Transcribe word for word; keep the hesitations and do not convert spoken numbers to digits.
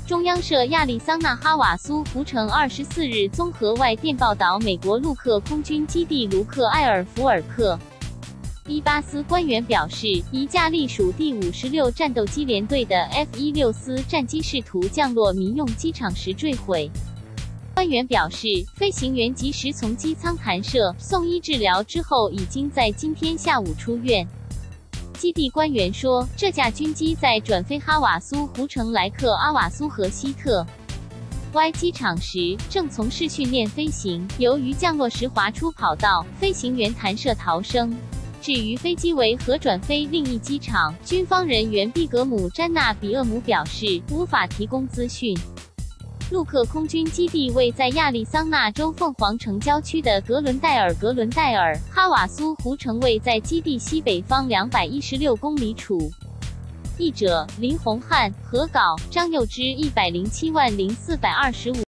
中央社亚利桑那哈瓦苏湖城二十四日综合外电报道，美国陆克空军基地卢克埃尔福尔克伊巴斯官员表示，一架隶属第五十六战斗机联队的 F 十六 斯战机试图降落民用机场时坠毁。官员表示，飞行员及时从机舱弹射送医治疗之后，已经在今天下午出院。基地官员说，这架军机在转飞哈瓦苏湖城莱克阿瓦苏和希特 Y 机场时，正从事训练飞行，由于降落时滑出跑道，飞行员弹射逃生。至于飞机为何转飞另一机场，军方人员毕格姆·詹纳比厄姆表示，无法提供资讯。陆克空军基地位在亚利桑那州凤凰城郊区的格伦戴尔。格伦戴尔哈瓦苏湖城位在基地西北方两百一十六公里处。译者林宏汉，核稿张佑之，一百零七万零四百二十五。